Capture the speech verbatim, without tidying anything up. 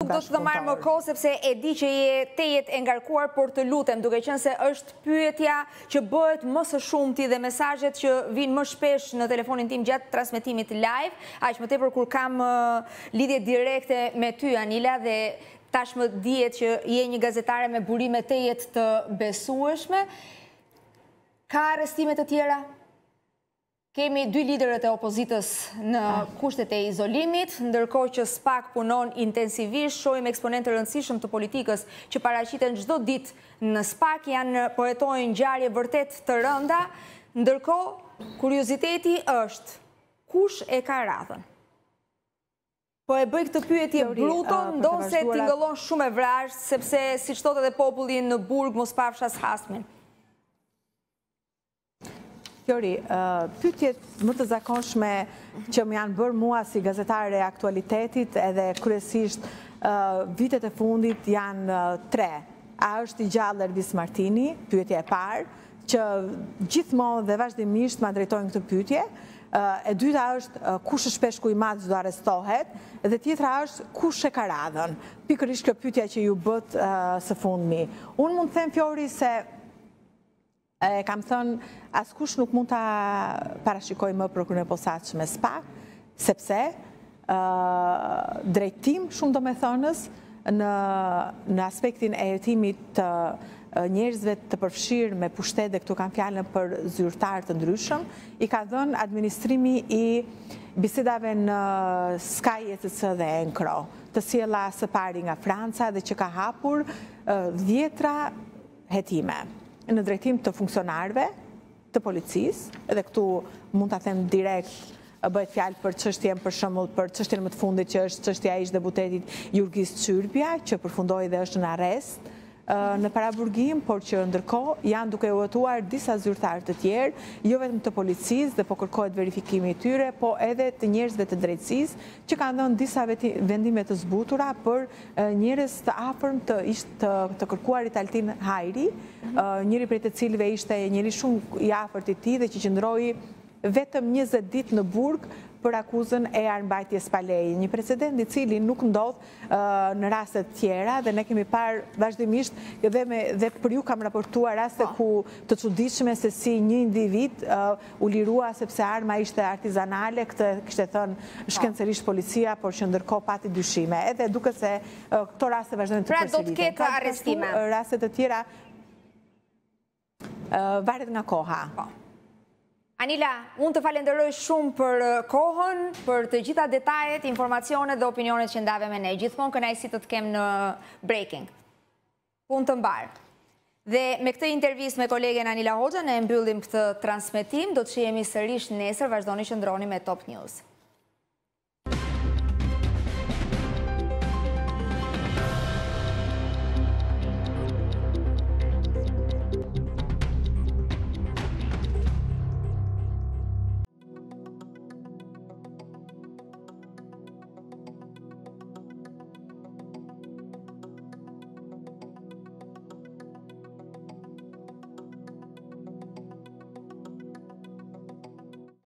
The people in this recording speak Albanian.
do të marrë më kohë, sepse e di që je tejet e ngarkuar, por të lutem, duke qenë se është pyetja që bëhet më së shumti dhe mesazhet që vinë më shpesh në telefonin tim gjatë transmetimit live, aq më tepër kur kam lidhje direkte me ty, Anila, dhe tashmë dihet që je një gazetare me burime tejet të besueshme. Ka arrestime të tjera? Kemi dy liderët e opozitës në kushtet e izolimit, ndërkohë që SPAK punon intensivisht, shohim eksponentë rëndësishëm të politikës që paraqiten çdo ditë në SPAK, janë poetojnë ngjarje vërtet të rënda, ndërkohë kurioziteti është kush e ka radhën? Po e bëj këtë pyetje bruto, ndonse tingëllon shumë e vrasht, sepse siç thotë edhe populli në burg mos pafshas hasmin. Fjori, pyetjet më të zakonshme që më janë bërë mua si gazetare e aktualitetit edhe kryesisht vitet e fundit janë tre. A është i gjallë Ervis Martini, pyetje e parë, që gjithmonë dhe vazhdimisht ma drejtojnë këtë pyetje. E dyta është kush është peshku i madh që do arrestohet, dhe tjetra është kush e ka radhën. Pikërisht kjo pyetja që ju bët së fundmi. Unë mund të them, Fjori, se E kam thënë, askush nuk mund të parashikoj më prokurën e posaçme SPAK, sepse drejtim shumë do me thënës në aspektin e jetimit të njerëzve të përfshirë me pushtet dhe këtu kam fjallën për zyrtar të ndryshëm, i ka dhënë administrimi i bisedave në Sky E C C dhe Enkro, të sjella së pari nga Franca dhe që ka hapur dhjetra hetime në drejtim të funksionarve, të policisë, edhe këtu mund të them direkt, bëhet fjalë për çështjen për shembull për çështjen më të fundit që është çështja e ish-deputetit Jurgis Çyrpja, që përfundoi dhe është në arrest në paraburgim, por që ndërkohë janë duke u hetuar disa zyrtarë të tjerë, jo vetëm të policisë dhe po kërkohet verifikimi i tyre, po edhe të njerëzve të drejtësisë, që kanë dhënë disa vendime të zbutura për njerëz të afërm të ishte të kërkuarit Altin Hajri, njëri prej të cilëve ishte njëri shumë i afërt i tij dhe që qëndroi vetëm njëzet ditë në burg për akuzën e armbajtjes pa leje. Një precedent i cili nuk ndodh në rastet tjera dhe ne kemi parë vazhdimisht dhe për ju kam raportuar raste ku të çuditshme se si një individ u lirua sepse arma ishte artizanale, këtë kishte thënë shkencërisht policia, por që ndërkohë pati dyshime. Edhe duket se këto raste vazhdojnë të përsëriten. Pra do të ketë arrestime. Raste të tjera varet nga koha. Anila, unë të falenderoj shumë për kohën, për të gjitha detajet, informacionet dhe opinionet që ndave me ne. Gjithmonë kënaqësi të të kem në Breaking. Punë të mbarë. Dhe me këtë intervistë me kolegen Anila Hoxha ne mbyllim këtë transmetim, do të shihemi sërish nesër, vazhdoni që ndroni me Top News.